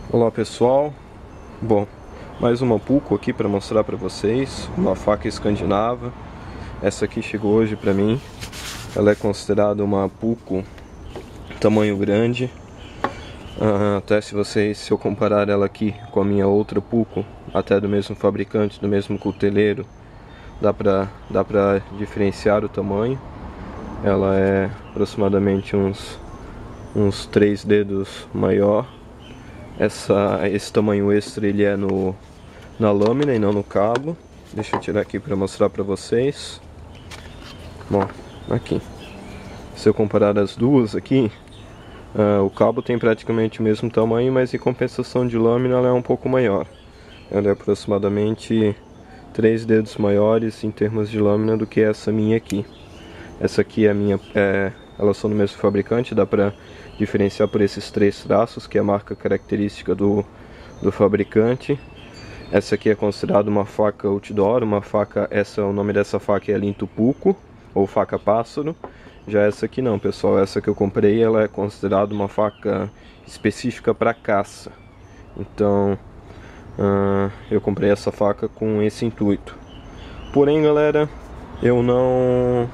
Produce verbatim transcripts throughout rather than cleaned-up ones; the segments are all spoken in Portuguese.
Olá pessoal, bom, mais uma Pulco aqui para mostrar para vocês, uma faca escandinava. Essa aqui chegou hoje para mim, ela é considerada uma Pulco tamanho grande. Uh, até se vocês, se eu comparar ela aqui com a minha outra Pulco, até do mesmo fabricante, do mesmo cuteleiro, dá pra, dá pra diferenciar o tamanho. Ela é aproximadamente uns, uns três dedos maior. Essa, esse tamanho extra ele é no, na lâmina e não no cabo. Deixa eu tirar aqui para mostrar para vocês. Bom, aqui. Se eu comparar as duas aqui, uh, o cabo tem praticamente o mesmo tamanho, mas em compensação de lâmina ela é um pouco maior. Ela é aproximadamente três dedos maiores em termos de lâmina do que essa minha aqui. Essa aqui é a minha, é, elas são do mesmo fabricante, dá para diferenciar por esses três traços, que é a marca característica do, do fabricante. Essa aqui é considerada uma faca outdoor, uma faca, essa, o nome dessa faca é Linto Pulco, ou faca pássaro. Já essa aqui não, pessoal, essa que eu comprei, ela é considerada uma faca específica para caça. Então, uh, eu comprei essa faca com esse intuito. Porém, galera, eu não...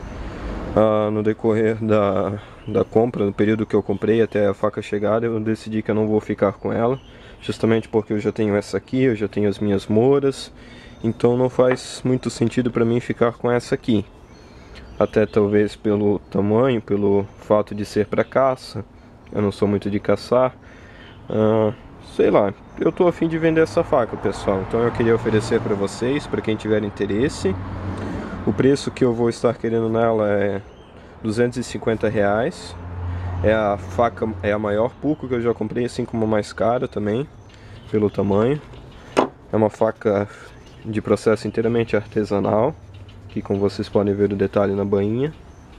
Uh, no decorrer da, da compra, no período que eu comprei até a faca chegar, eu decidi que eu não vou ficar com ela, justamente porque eu já tenho essa aqui, eu já tenho as minhas moras, então não faz muito sentido para mim ficar com essa aqui. Até talvez pelo tamanho, pelo fato de ser para caça, eu não sou muito de caçar, uh, sei lá, eu tô a fim de vender essa faca, pessoal, então eu queria oferecer para vocês, para quem tiver interesse. O preço que eu vou estar querendo nela é duzentos e cinquenta reais. É a faca, é a maior Pulco que eu já comprei, assim como a mais cara também, pelo tamanho. É uma faca de processo inteiramente artesanal, que como vocês podem ver o detalhe na bainha.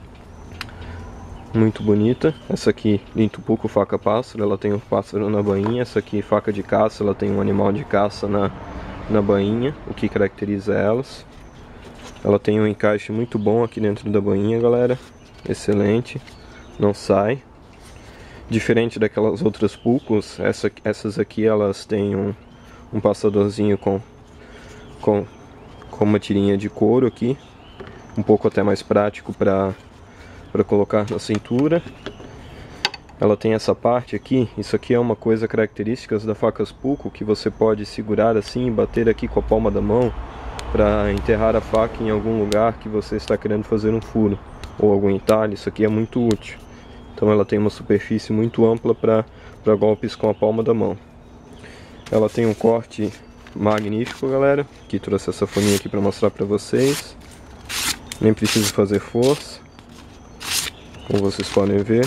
Muito bonita. Essa aqui, Linto Pulco faca pássaro, ela tem um pássaro na bainha. Essa aqui, faca de caça, ela tem um animal de caça na, na bainha, o que caracteriza elas. Ela tem um encaixe muito bom aqui dentro da bainha, galera. Excelente. Não sai. Diferente daquelas outras Pulcos, essa, essas aqui elas têm um, um passadorzinho com, com, com uma tirinha de couro aqui. Um pouco até mais prático para para colocar na cintura. Ela tem essa parte aqui. Isso aqui é uma coisa característica das facas Pulco, que você pode segurar assim e bater aqui com a palma da mão para enterrar a faca em algum lugar que você está querendo fazer um furo ou algum entalhe. Isso aqui é muito útil. Então ela tem uma superfície muito ampla para para golpes com a palma da mão. Ela tem um corte magnífico, galera, que trouxe essa folhinha aqui para mostrar para vocês. Nem preciso fazer força, como vocês podem ver.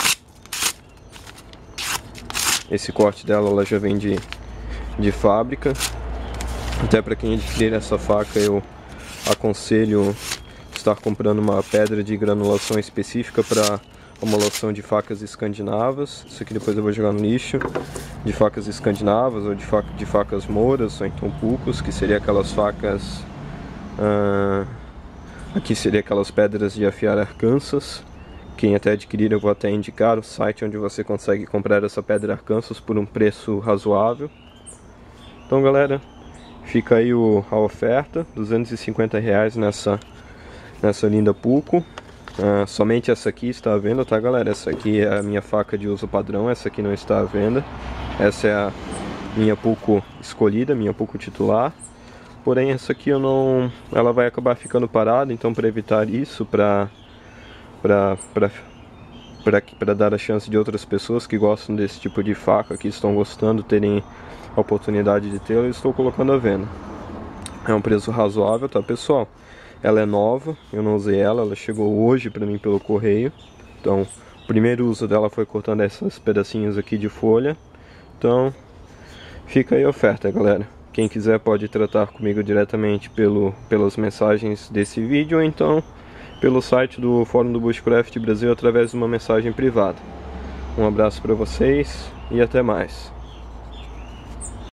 Esse corte dela ela já vem de, de fábrica. Até para quem adquirir essa faca, eu aconselho estar comprando uma pedra de granulação específica para homologação de facas escandinavas. Isso aqui depois eu vou jogar no lixo. De facas escandinavas ou de, faca, de facas moras ou então Pulcos, que seria aquelas facas... Uh, aqui seria aquelas pedras de afiar Arkansas. Quem até adquirir, eu vou até indicar o site onde você consegue comprar essa pedra Arkansas por um preço razoável. Então, galera, fica aí o, a oferta, duzentos e cinquenta reais nessa, nessa linda Pulco. Uh, somente essa aqui está à venda, tá, galera? Essa aqui é a minha faca de uso padrão, essa aqui não está à venda. Essa é a minha Pulco escolhida, minha Pulco titular. Porém, essa aqui eu não, ela vai acabar ficando parada, então para evitar isso, para para para para dar a chance de outras pessoas que gostam desse tipo de faca, que estão gostando, terem a oportunidade de tê-la, eu estou colocando à venda. É um preço razoável, tá, pessoal? Ela é nova, eu não usei ela, ela chegou hoje para mim pelo correio. Então, o primeiro uso dela foi cortando esses pedacinhos aqui de folha. Então, fica aí a oferta, galera. Quem quiser pode tratar comigo diretamente pelo, pelas mensagens desse vídeo, ou então pelo site do Fórum do Bushcraft Brasil através de uma mensagem privada. Um abraço para vocês e até mais.